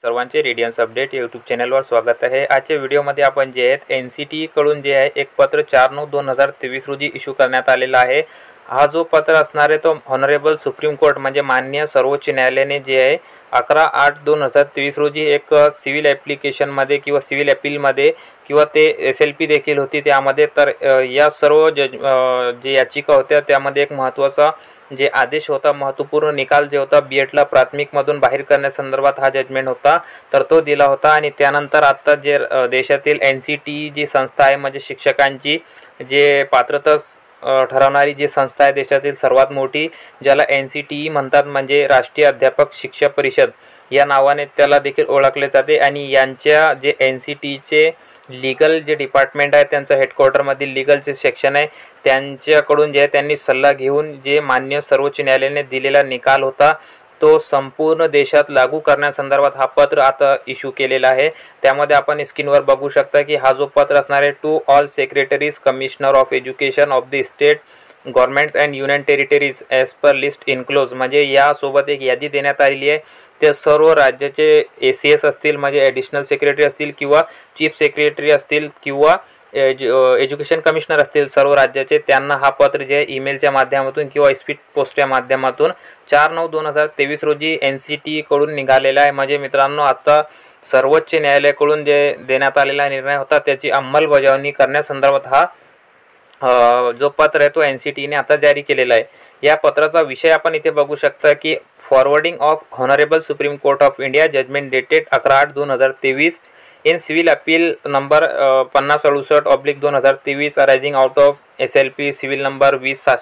सर्वांचे Radiance update YouTube चॅनलवर स्वागत आहे। आजच्या व्हिडिओमध्ये आपण जे आहेत NCT कडून जे आहे एक पत्र 4/9/2023 रोजी इश्यू करण्यात आलेला आहे। हा जो पत्र असणार आहे तो ऑनरेबल सुप्रीम कोर्ट म्हणजे माननीय सर्वोच्च न्यायालयाने जे आहे 11/8/2023 रोजी एक सिव्हिल ॲप्लिकेशनमध्ये किंवा सिव्हिल अपीलमध्ये किंवा ते SLP देखील होती त्यामध्ये तर या सर्व जे याचिका होत्या त्यामध्ये एक महत्त्वाचा जे आदेश होता महत्त्वपूर्ण निकाल जे होता BEdला प्राथमिकमधून बाहेर करण्यासंदर्भात हा जजमेंट होता तर तो दिला होता। आणि त्यानंतर आता जे देशातील NCT जी संस्था आहे म्हणजे शिक्षकांची जे पात्रता ठरवणारी जी संस्था आहे देशातील सर्वात मोठी ज्याला NCTE म्हणतात म्हणजे राष्ट्रीय अध्यापक शिक्षा परिषद या नावाने त्याला देखील ओळखले जाते। आणि यांच्या जे NCTचे लीगल जे डिपार्टमेंट आहे त्यांचं हेडक्वार्टरमधील लीगलचे सेक्शन आहे त्यांच्याकडून जे त्यांनी सल्ला घेऊन जे मान्य सर्वोच्च न्यायालयाने दिलेला निकाल होता तो संपूर्ण देशात लागू करण्यासंदर्भात हा पत्र आता इश्यू केलेला आहे। त्यामध्ये आपण स्क्रीनवर बघू शकता की हा जो पत्र असणार आहे to all secretaries commissioner of education of the state governments and union territories as per list enclose म्हणजे यासोबत एक यादी देण्यात आलेली आहे। ते सर्व राज्याचे ACS असतील म्हणजे ॲडिशनल सेक्रेटरी असतील किंवा चीफ सेक्रेटरी असतील किंवा एज्युकेशन कमिशनर असतील सर्व राज्याचे त्यांना हा पत्र जे ईमेलच्या माध्यमातून किंवा स्पीड पोस्टच्या माध्यमातून 4/9/2023 रोजी NCT कडून निघालेला आहे। म्हणजे मित्रांनो आता सर्वोच्च न्यायालयाकडून जे देण्यात आलेला निर्णय होता त्याची अंमलबजावणी करण्यासंदर्भात हा जो पत्र आहे तो NCTने आता जारी केलेला आहे। या पत्राचा विषय आपण इथे बघू शकता की forwarding of honourable Supreme Court of India judgment dated 11/8/2023 in civil appeal number 5067/2023 arising out of SLP civil number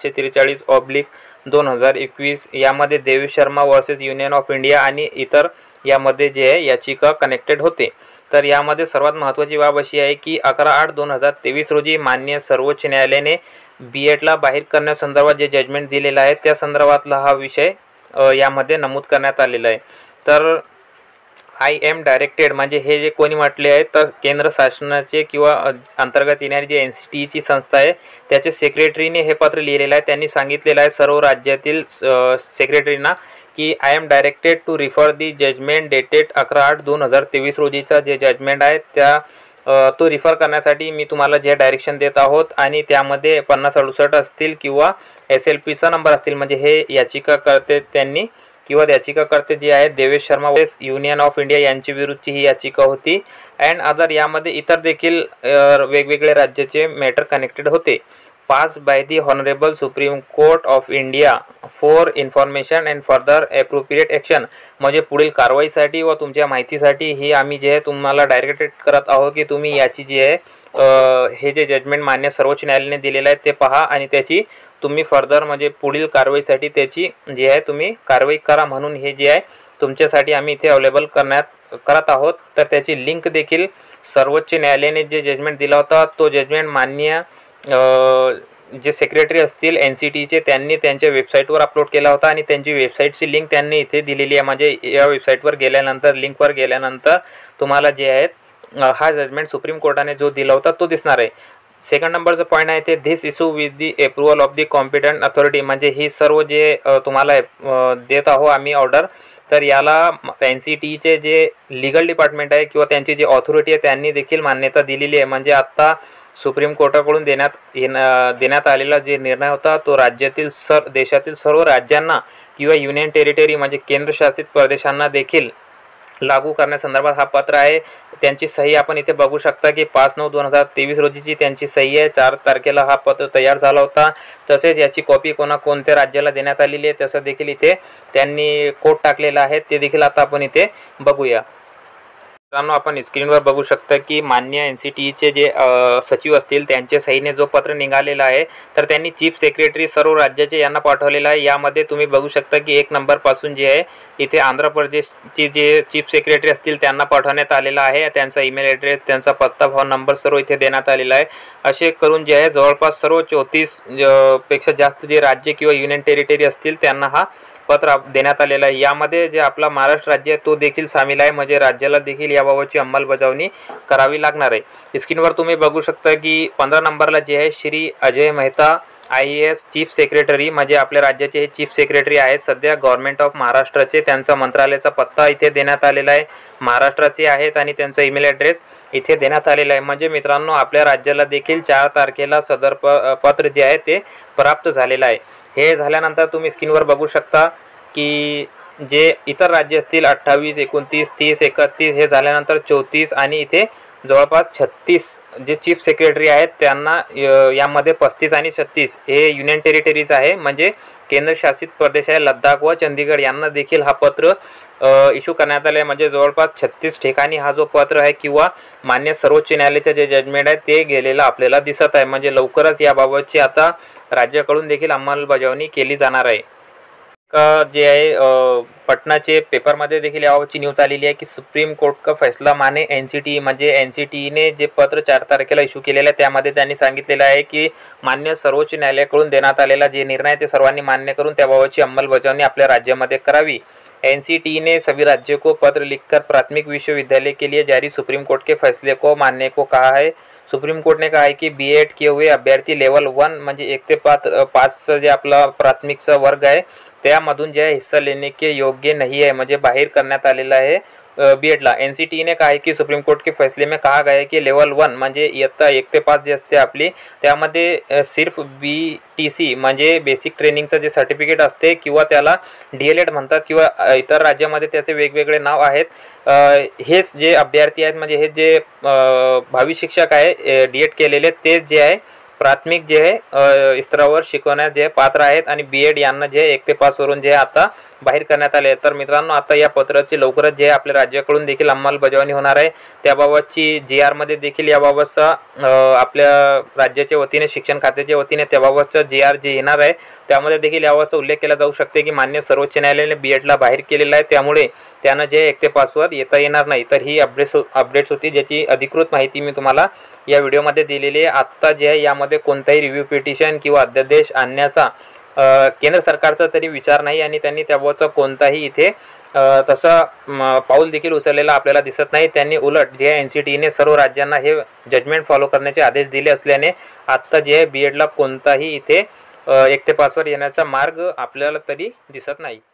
20743/2021 यामध्ये Devesh Sharma versus Union of India आणि इतर यामध्ये जे आहे याचिका कनेक्टेड होते। तर यामध्ये सर्वात महत्त्वाची बाब अशी आहे की 11/8/2023 रोजी माननीय सर्वोच्च न्यायालयाने BEdला बाहेर करण्यासंदर्भात जे जजमेंट दिलेलं आहे त्या संदर्भातला हा विषय यामध्ये नमूद करण्यात आलेला आहे। तर I am डायरेक्टेड म्हणजे हे जे कोणी म्हटले आहे तर केंद्र शासनाचे किंवा अंतर्गत येणारी जी NCTची संस्था आहे त्याचे सेक्रेटरीने हे पत्र लिहिलेलं आहे। त्यांनी सांगितलेलं आहे सर्व राज्यातील सेक्रेटरीना की I am directed to refer the judgment dated 11/8/2023 रोजीचा जे जजमेंट आहे त्या तो रिफर करण्यासाठी मी तुम्हाला जे डायरेक्शन देत आहोत आणि त्यामध्ये 5068 असतील किंवा SLPचा नंबर असतील म्हणजे हे याचिकाकर्ते त्यांनी किंवा याचिकाकर्ते जे आहेत Devesh Sharma Union of India यांच्या विरुद्धची ही याचिका होती अँड अदर यामध्ये इतर देखील वेगवेगळे राज्याचे मॅटर कनेक्टेड होते। Pass by the honourable Supreme Court of India for information and further appropriate action म्हणजे पुढील कारवाईसाठी व तुमच्या माहितीसाठी ही आम्ही जे आहे तुम्हाला डायरेक्टेड करत आहोत की तुम्ही याची जी आहे हे जे जजमेंट मान्य सर्वोच्च न्यायालयाने दिलेलं आहे ते पहा आणि त्याची तुम्ही फर्दर म्हणजे पुढील कारवाईसाठी त्याची जी आहे तुम्ही कारवाई करा म्हणून हे जे आहे तुमच्यासाठी आम्ही इथे अवेलेबल करत आहोत। तर त्याची लिंक देखील सर्वोच्च न्यायालयाने जे जजमेंट दिला होता तो जजमेंट मान्य जे सेक्रेटरी असतील NCTचे त्यांनी त्यांच्या वेबसाईटवर अपलोड केला होता आणि त्यांची वेबसाईटची लिंक त्यांनी इथे दिलेली आहे। म्हणजे या वेबसाईटवर गेल्यानंतर लिंकवर गेल्यानंतर तुम्हाला जे आहेत हा जजमेंट सुप्रीम कोर्टाने जो दिला होता तो दिसणार आहे। सेकंड नंबरचा पॉईंट आहे ते this issue with the approval of the competent authority म्हणजे ही सर्व जे तुम्हाला देत आहो आम्ही ऑर्डर तर याला NCTचे जे लीगल डिपार्टमेंट आहे किंवा त्यांची जी ऑथॉरिटी आहे त्यांनी देखील मान्यता दिलेली आहे। म्हणजे आत्ता सुप्रीम कोर्टाकडून देण्यात आलेला जे निर्णय होता तो राज्यातील देशातील सर्व राज्यांना किंवा युनियन टेरिटरी म्हणजे केंद्रशासित प्रदेशांना देखील लागू करण्यासंदर्भात हा पत्र आहे। त्यांची सही आपण इथे बघू शकता की 5/9/2023 रोजीची त्यांची सही आहे। 4 तारखेला हा पत्र तयार झाला होता। तसेच याची कॉपी कोणत्या राज्याला देण्यात आलेली आहे तसं देखील इथे त्यांनी कोड टाकलेला आहे ते देखील आता आपण इथे बघूया। मित्रांनो आपण स्क्रीनवर बघू शकता की मान्य NCTचे जे सचिव असतील त्यांच्या सहीने जो पत्र निघालेला आहे तर त्यांनी चीफ सेक्रेटरी सर्व राज्याचे यांना पाठवलेला आहे। यामध्ये तुम्ही बघू शकता की 1 नंबरपासून जे आहे इथे आंध्र प्रदेशचे जे चीफ सेक्रेटरी असतील त्यांना पाठवण्यात आलेला आहे। त्यांचा ईमेल ॲड्रेस त्यांचा पत्ता फोन नंबर सर्व इथे देण्यात आलेला आहे। असे करून जे आहे जवळपास सर्व 34 पेक्षा जास्त जे राज्य किंवा युनियन टेरिटरी असतील त्यांना हा पत्र देण्यात आलेला आहे। यामध्ये जे आपला महाराष्ट्र राज्य आहे तो देखील सामील आहे म्हणजे राज्याला देखील याबाबतची अंमलबजावणी करावी लागणार आहे। स्क्रीनवर तुम्ही बघू शकता की 15 नंबरला जे आहे Shri Ajay Mehta IAS chief secretary म्हणजे आपल्या राज्याचे हे चीफ सेक्रेटरी आहेत सध्या गव्हर्नमेंट ऑफ महाराष्ट्राचे. त्यांचा मंत्रालयाचा पत्ता इथे देण्यात आलेला आहे, महाराष्ट्राचे आहेत आणि त्यांचा ईमेल ॲड्रेस इथे देण्यात आलेला आहे. म्हणजे मित्रांनो आपल्या राज्याला देखील 4 तारखेला सदर पत्र जे आहे ते प्राप्त झालेलं आहे. हे झाल्यानंतर तुम्ही स्क्रीनवर बघू शकता की जे इतर राज्य असतील 28, 29, 30, 31 हे झाल्यानंतर 34 आणि इथे जवळपास 36 जे चीफ सेक्रेटरी आहेत त्यांना यामध्ये 35 आणि 36 हे युनियन टेरिटरीज आहे, म्हणजे केंद्रशासित प्रदेश आहे लडाख व चंदीगड यांना देखील हा पत्र इश्यू करण्यात आले. म्हणजे जवळपास 36 ठिकाणी हा जो पत्र आहे किंवा मान्य सर्वोच्च न्यायालयाचे जे जजमेंट आहे ते गेलेलं आपल्याला दिसत आहे. म्हणजे लवकरच याबाबतची आता राज्याकडून देखील अंमलबजावणी केली जाणार आहे. जे आहे पटनाचे पेपरमध्ये देखील याबाबतची न्यूज आलेली आहे की सुप्रीम कोर्ट का फैसला माने NCT म्हणजे NCTने जे पत्र 4 तारखेला इश्यू केलेलं आहे त्यामध्ये त्यांनी सांगितलेलं आहे की मान्य सर्वोच्च न्यायालयाकडून देण्यात आलेला जे निर्णय ते सर्वांनी मान्य करून त्याबाबतची अंमलबजावणी आपल्या राज्यामध्ये करावी. NCT ने सभी राज्यों को पत्र लिखकर प्राथमिक विश्वविद्यालय के लिए जारी सुप्रीम कोर्ट के फैसले को मानने को कहा है. सुप्रीम कोर्ट ने कहा है की B.Ed किए हुए अभ्यर्थी लेवल 1 म्हणजे 1 ते 5 जे आपला प्राथमिकचा वर्ग आहे त्यामधून जे हिस्सा लेने के योग्य नहीं है, म्हणजे बाहेर करण्यात आलेला आहे B.Edला. NCT ने कहा है की सुप्रीम कोर्ट के फैसले में कहा गया है की लेवल 1 म्हणजे इयत्ता 1 ते 5 जे असते आपली त्यामध्ये सिर्फ BTC म्हणजे बेसिक ट्रेनिंगचं जे सर्टिफिकेट असते किंवा त्याला DLED म्हणतात किंवा इतर राज्यामध्ये त्याचे वेगवेगळे नाव आहेत. हेच जे अभ्यर्थी आहेत म्हणजे हे जे भावी शिक्षक आहे D.Ed केलेले ते जे आहे प्राथमिक जे आहे स्तरावर शिकवण्यास जे पात्र आहेत आणि B.Ed यांना जे 1 ते 5 वरून जे आता बाहेर करण्यात आले. तर मित्रांनो आता या पत्राची लवकरच जे आपल्या राज्याकडून देखील अंमलबजावणी होणार आहे. त्याबाबतची GR मध्ये देखील याबाबतचा आपल्या राज्याच्या वतीने शिक्षण खात्याच्या वतीने त्याबाबतचा GR जे येणार आहे त्यामध्ये देखील याबाबतचा उल्लेख केला जाऊ शकते की मान्य सर्वोच्च न्यायालयाने B.Edला बाहेर केलेला आहे त्यामुळे त्यांना जे 1 ते 5 वर येता येणार नाही. तर ही अपडेट्स होती ज्याची अधिकृत माहिती मी तुम्हाला या व्हिडिओमध्ये दिलेली आहे. आत्ता जे आहे यामध्ये कोणताही रिव्ह्यू पिटिशन किंवा अध्यादेश आणण्याचा केंद्र सरकारचा तरी विचार नाही आणि त्यांनी त्याबाबतचा कोणताही इथे तसा पाऊल देखील उचललेला आपल्याला दिसत नाही. त्यांनी उलट जे NCTने सर्व राज्यांना हे जजमेंट फॉलो करण्याचे आदेश दिले असल्याने आत्ता जे आहे B.Edला कोणताही इथे 1 ते 5 वर येण्याचा मार्ग आपल्याला तरी दिसत नाही.